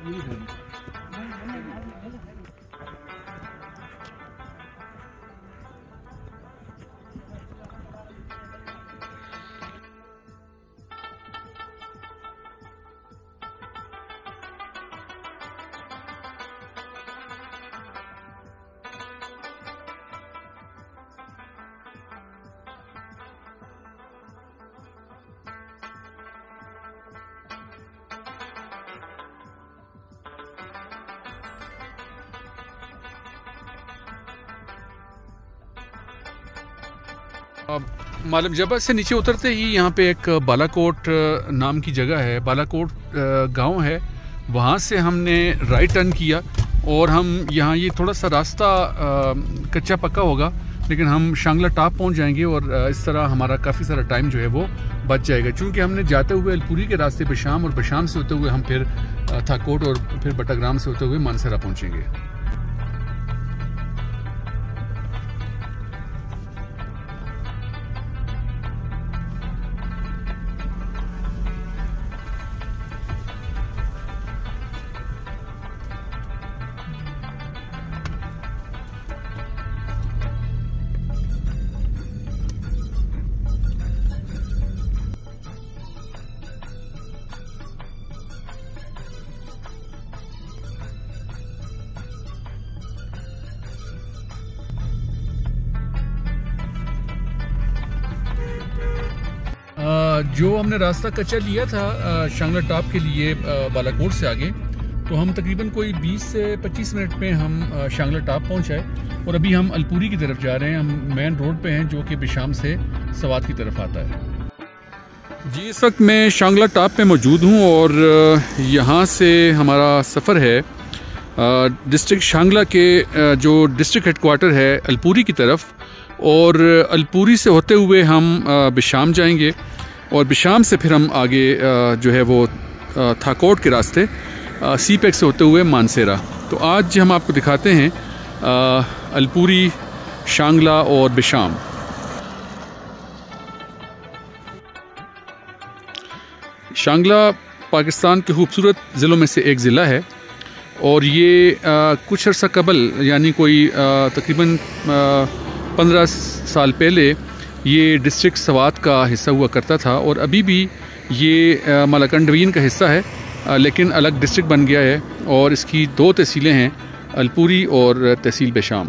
मालम जबल से नीचे उतरते ही यहाँ पे एक बालाकोट नाम की जगह है, बालाकोट गांव है। वहाँ से हमने राइट टर्न किया और हम यहाँ, ये थोड़ा सा रास्ता कच्चा पक्का होगा, लेकिन हम शांगला टॉप पहुँच जाएंगे और इस तरह हमारा काफ़ी सारा टाइम जो है वो बच जाएगा। चूँकि हमने जाते हुए अलपुरी के रास्ते बिशाम और बिशाम से होते हुए हम फिर थाकोट और फिर बटाग्राम से होते हुए मानसरा पहुँचेंगे। जो हमने रास्ता कच्चा लिया था शांगला टॉप के लिए बालाकोट से आगे, तो हम तकरीबन कोई 20 से 25 मिनट में हम शांगला टॉप पहुंच आए और अभी हम अलपुरी की तरफ जा रहे हैं। हम मेन रोड पे हैं जो कि बिशाम से सवात की तरफ आता है। जी, इस वक्त मैं शांगला टॉप पे मौजूद हूं और यहाँ से हमारा सफ़र है डिस्ट्रिक्ट शांगला के जो डिस्ट्रिक्ट हेडक्वार्टर है अलपुरी की तरफ, और अलपुरी से होते हुए हम बिशाम जाएंगे और बिशाम से फिर हम आगे जो है वो थाकोट के रास्ते सी पैक से होते हुए मानसेरा। तो आज हम आपको दिखाते हैं अलपुरी, शांगला और बिशाम। शांगला पाकिस्तान के खूबसूरत ज़िलों में से एक ज़िला है और ये कुछ अर्सा कबल, यानी कोई तकरीबन 15 साल पहले ये डिस्ट्रिक्ट सवात का हिस्सा हुआ करता था और अभी भी ये मलाकंड डिवीज़न का हिस्सा है, लेकिन अलग डिस्ट्रिक्ट बन गया है और इसकी 2 तहसीलें हैं, अलपुरी और तहसील बिशाम।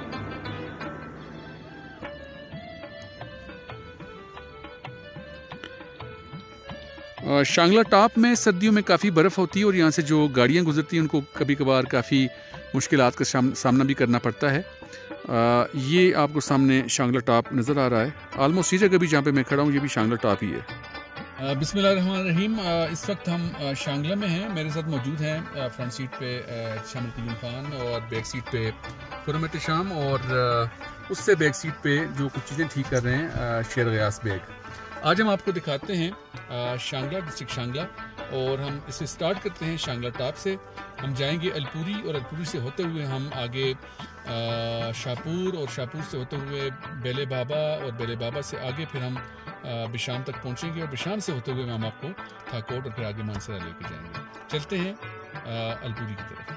शांगला टॉप में सर्दियों में काफ़ी बर्फ़ होती है और यहाँ से जो गाड़ियाँ गुजरती हैं उनको कभी कभार काफ़ी मुश्किलात का सामना भी करना पड़ता है। ये आपको सामने शांगला टॉप नज़र आ रहा है। आलमोस्ट ये जगह भी जहाँ पे मैं खड़ा हूँ ये भी शांगला टॉप ही है। बिस्मिल्लाहिर्रहमानिर्रहीम। इस वक्त हम शांगला में हैं। मेरे साथ मौजूद हैं फ्रंट सीट पे शामिल तय्यूम खान और बैक सीट पे खुर्रम एहतशाम और उससे बैक सीट पे जो कुछ चीज़ें ठीक कर रहे हैं शेर गयास बेग। आज हम आपको दिखाते हैं शांगला, डिस्ट्रिक्ट शांगला, और हम इसे स्टार्ट करते हैं शांगला टॉप से। हम जाएंगे अलपुरी और अलपुरी से होते हुए हम आगे शाहपुर और शाहपुर से होते हुए बेले बाबा और बेले बाबा से आगे फिर हम बिशाम तक पहुंचेंगे और बिशाम से होते हुए हम आपको थाकोट और फिर आगे मानसरा लेके जाएंगे। चलते हैं अलपुरी की तरफ।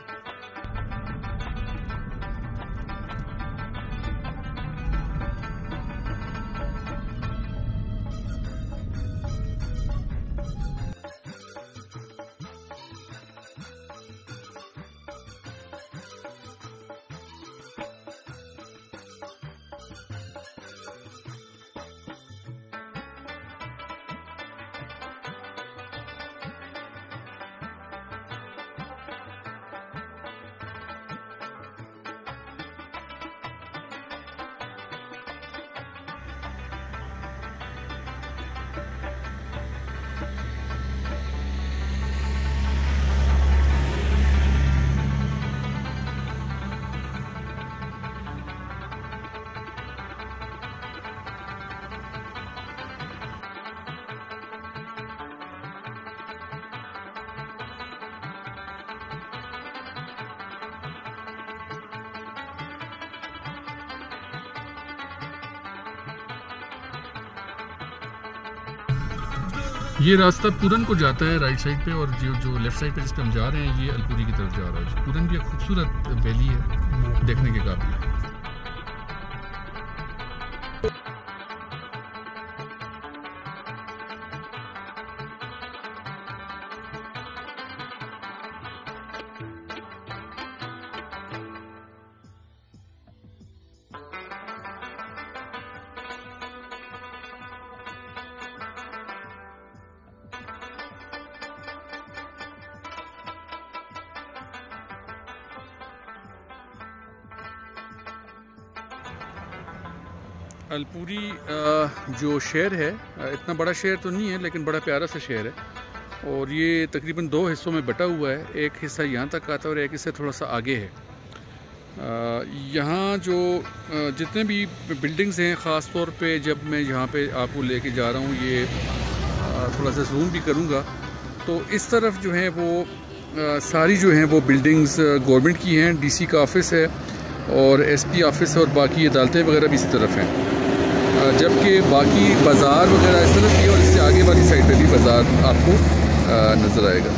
ये रास्ता पूरन को जाता है राइट साइड पे, और जो लेफ़्ट साइड पे जिस पे हम जा रहे हैं ये अलपुरी की तरफ जा रहा है। पूरन भी एक खूबसूरत वैली है, देखने के काबिल है। अलपुरी जो शहर है, इतना बड़ा शहर तो नहीं है लेकिन बड़ा प्यारा सा शहर है, और ये तकरीबन 2 हिस्सों में बटा हुआ है। एक हिस्सा यहाँ तक आता है और एक हिस्सा थोड़ा सा आगे है। यहाँ जो जितने भी बिल्डिंग्स हैं, ख़ास तौर पे जब मैं यहाँ पे आपको लेके जा रहा हूँ, ये थोड़ा सा जूम भी करूँगा तो इस तरफ जो है वो सारी जो हैं वो बिल्डिंग्स गवर्नमेंट की हैं। डीसी का ऑफिस है और एसपी ऑफिस है, और बाकी अदालतें वगैरह भी इसी तरफ हैं, जबकि बाकी बाज़ार वगैरह इस तरफ भी, और इससे आगे वाली साइड पे भी बाज़ार आपको नज़र आएगा।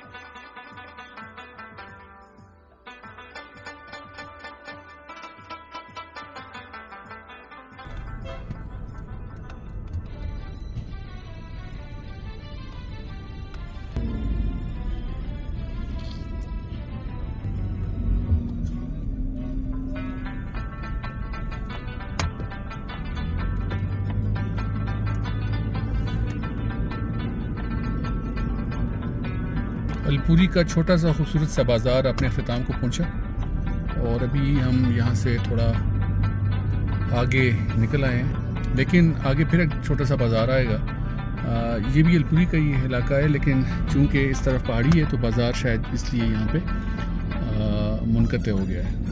अलपुरी का छोटा सा खूबसूरत सा बाज़ार अपने अख्ताम को पहुंचा, और अभी हम यहाँ से थोड़ा आगे निकल आए हैं, लेकिन आगे फिर एक छोटा सा बाज़ार आएगा। ये भी अलपुरी का ही इलाका है, लेकिन चूँकि इस तरफ पहाड़ी है तो बाज़ार शायद इसलिए यहाँ पे मुनक़ते हो गया है।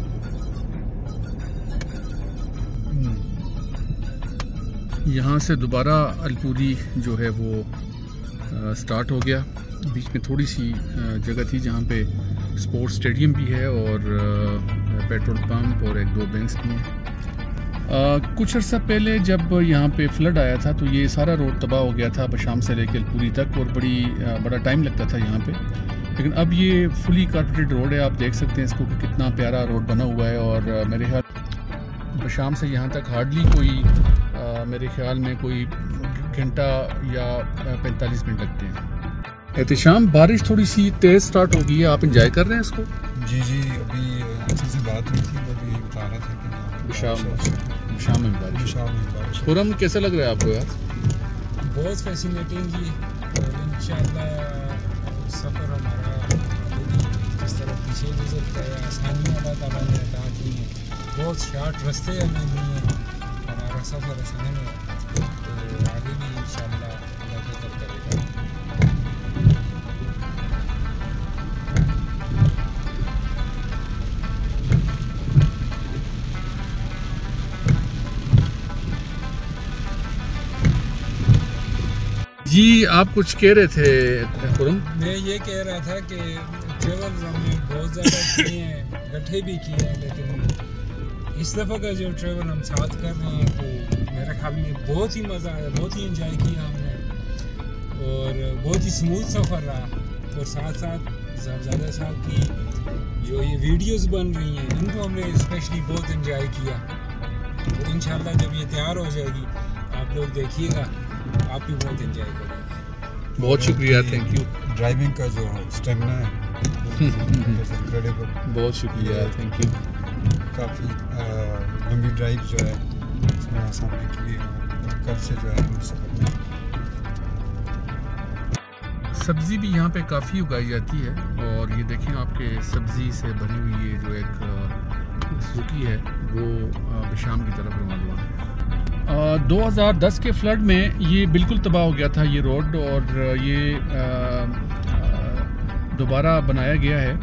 यहाँ से दोबारा अलपुरी जो है वो स्टार्ट हो गया। बीच में थोड़ी सी जगह थी जहाँ पे स्पोर्ट्स स्टेडियम भी है, और पेट्रोल पंप और 1-2 बैंक्स भी हैं। कुछ अर्सा पहले जब यहाँ पे फ्लड आया था तो ये सारा रोड तबाह हो गया था बशाम से लेकर अलपुरी तक, और बड़ा टाइम लगता था यहाँ पे। लेकिन अब ये फुली कारपेटेड रोड है, आप देख सकते हैं इसको कि कितना प्यारा रोड बना हुआ है। और मेरे ख्याल बशाम से यहाँ तक हार्डली कोई मेरे ख्याल में कोई घंटा या 45 मिनट लगते हैं। एहतिशाम, बारिश थोड़ी सी तेज़ स्टार्ट हो गई है, आप इंजॉय कर रहे हैं इसको? जी अभी अच्छे से बात हुई थी, अभी बता रहा था कि शाम में बारिश। खुरम, कैसा लग रहा है आपको यार? बहुत फैसिनेटिंग जी, इंशाल्लाह सफ़र हमारा जिस तरह पीछे गुजरता है, आसानियाँ अल्लाह ताला ने अता की हैं, बहुत शार्ट रास्ते हमें दिए हैं, हमारा सफ़र आसान है, तो आगे भी इंशाल्लाह अल्लाह बेहतर करेगा। जी, आप कुछ कह रहे थे खुरम? मैं ये कह रहा था कि ट्रेवल हमने बहुत ज़्यादा किए हैं, इकट्ठे भी किए हैं, लेकिन इस दफ़ा का जो ट्रेवल हम साथ कर रहे हैं तो मेरे ख्याल में बहुत ही मज़ा आया, बहुत ही इंजॉय किया हमने, और बहुत ही स्मूथ सफ़र रहा। और साथ साथ ज़्यादा साहब की जो ये वीडियोस बन रही हैं इनको हमने स्पेशली बहुत इंजॉय किया, और इंशाल्लाह जब ये तैयार हो जाएगी आप लोग देखिएगा, आप भी बहुत एंजॉय करेंगे। बहुत शुक्रिया, थैंक यू। ड्राइविंग का जो स्टेमिना है इनक्रेडिबल, बहुत शुक्रिया, थैंक यू। काफ़ी लंबी ड्राइव जो है सामने के लिए कल से जो है सफर। सब्ज़ी भी यहाँ पे काफ़ी उगाई जाती है, और ये देखें आपके सब्ज़ी से भरी हुई ये जो एक सुकी है वो बशाम की तरफ रवाना हुआ है। 2010 के फ्लड में ये बिल्कुल तबाह हो गया था ये रोड, और ये दोबारा बनाया गया है,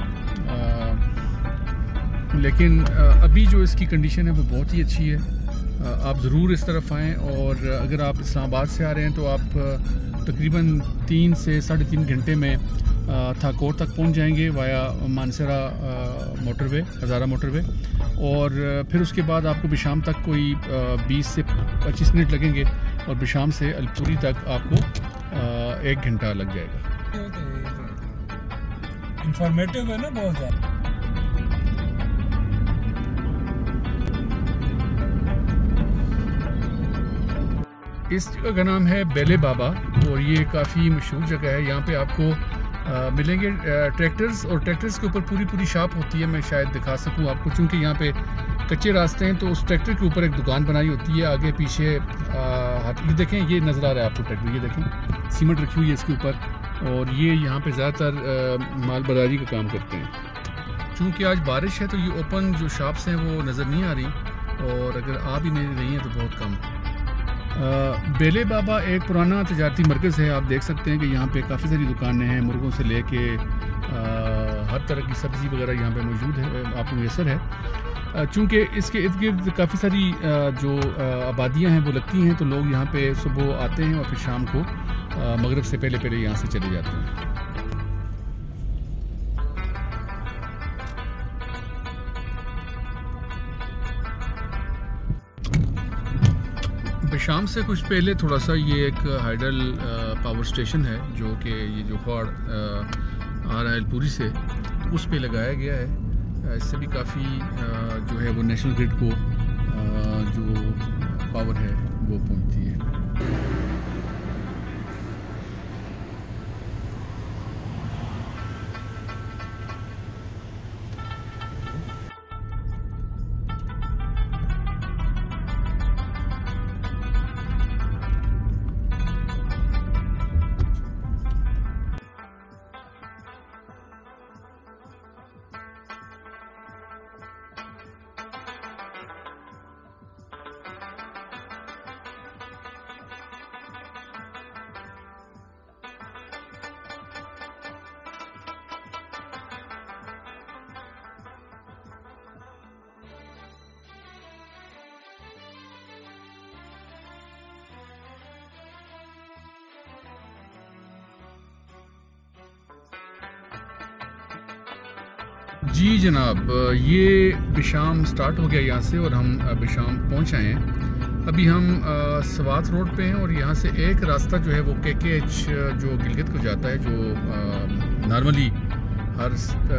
लेकिन अभी जो इसकी कंडीशन है वो बहुत ही अच्छी है। आप ज़रूर इस तरफ आएँ, और अगर आप इस्लामाबाद से आ रहे हैं तो आप तकरीबन 3 से 3.5 घंटे में थाकोर तक पहुंच जाएंगे via Mansehra motorway, Hazara motorway, और फिर उसके बाद आपको बिशाम तक कोई 20 से 25 मिनट लगेंगे, और बिशाम से अलपुरी तक आपको 1 घंटा लग जाएगा। इंफॉर्मेटिव है ना बहुत ज़्यादा। इस जगह का नाम है बेले बाबा और ये काफ़ी मशहूर जगह है। यहाँ पे आपको मिलेंगे ट्रैक्टर्स, और ट्रैक्टर्स के ऊपर पूरी शॉप होती है। मैं शायद दिखा सकूँ आपको, चूँकि यहाँ पे कच्चे रास्ते हैं, तो उस ट्रैक्टर के ऊपर एक दुकान बनाई होती है। आगे पीछे ये देखें, ये नज़र आ रहा है आपको ट्रैक्टर, ये देखें सीमेंट रखी हुई है इसके ऊपर, और ये यहाँ पे ज़्यादातर माल बरारी का काम करते हैं। चूँकि आज बारिश है तो ये ओपन जो शॉप्स हैं वो नज़र नहीं आ रही, और अगर आ भी नहीं रही हैं तो बहुत कम। बेले बाबा एक पुराना तजारती मरकज़ है। आप देख सकते हैं कि यहाँ पे काफ़ी सारी दुकानें हैं, मुर्गों से लेके हर तरह की सब्ज़ी वगैरह यहाँ पे मौजूद है, आपको मैसर है। चूँकि इसके इर्द गिर्द काफ़ी सारी जो आबादियाँ हैं वो लगती हैं, तो लोग यहाँ पे सुबह आते हैं और फिर शाम को मगरिब से पहले यहाँ से चले जाते हैं। शाम से कुछ पहले थोड़ा सा ये एक हाइडल पावर स्टेशन है, जो कि ये जो खाड़ आ रहा है पूरी से, तो उस पे लगाया गया है। इससे भी काफ़ी जो है वो नेशनल ग्रिड को जो पावर है वो पहुंचती है। जी जनाब, ये बिशाम स्टार्ट हो गया यहाँ से, और हम बिशाम पहुँच आए हैं। अभी हम सवात रोड पे हैं, और यहाँ से एक रास्ता जो है वो KKH जो गिलगित को जाता है, जो नॉर्मली हर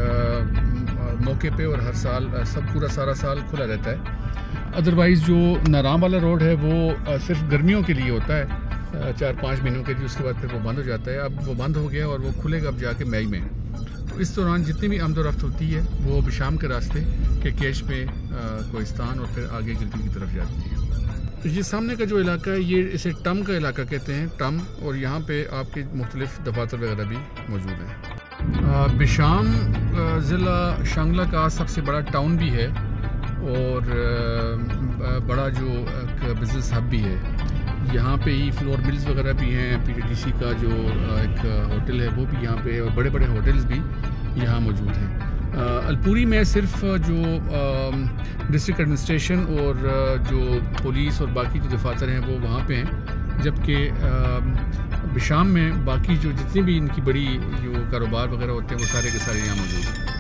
मौके पे और हर साल पूरा सारा साल खुला रहता है। अदरवाइज़ जो नाराम वाला रोड है वो सिर्फ गर्मियों के लिए होता है, 4-5 महीनों के लिए, उसके बाद फिर वो बंद हो जाता है। अब वो बंद हो गया और वो खुलेगा अब जाके मई में। तो इस दौरान जितनी भी आमदोरफ्त होती है वो बिशाम के रास्ते KKH पे कोहिस्तान और फिर आगे गिलगित की तरफ जाती है। तो ये सामने का जो इलाका है, ये इसे टम का इलाका कहते हैं, टम, और यहाँ पे आपके मुख्तलिफ दफातर वगैरह भी मौजूद हैं। बिशाम ज़िला शांगला का सबसे बड़ा टाउन भी है, और बड़ा जो बिज़नेस हब भी है। यहाँ पे ही फ्लोर मिल्स वगैरह भी हैं, PTDC का जो एक होटल है वो भी यहाँ पे, और बड़े बड़े होटल्स भी यहाँ मौजूद हैं। अलपुरी में सिर्फ जो डिस्ट्रिक्ट एडमिनिस्ट्रेशन और जो पुलिस और बाकी जो दफातर हैं वो वहाँ पे हैं, जबकि बिशाम में बाकी जो जितनी भी इनकी बड़ी जो कारोबार वगैरह होते हैं वो सारे के सारे यहाँ मौजूद हैं।